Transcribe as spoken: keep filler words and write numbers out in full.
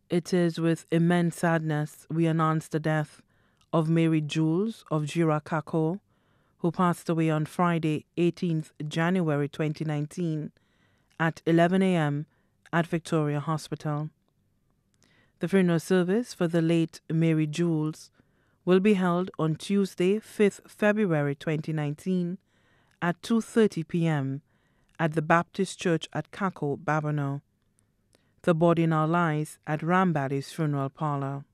It is with immense sadness we announce the death of Mary Jules of Jira-Kako, who passed away on Friday, eighteenth January twenty nineteen, at eleven a m at Victoria Hospital. The funeral service for the late Mary Jules will be held on Tuesday, fifth February twenty nineteen, at two thirty p m at the Baptist Church at Kako, Babonneau. The body now lies at Rambadi's funeral parlor.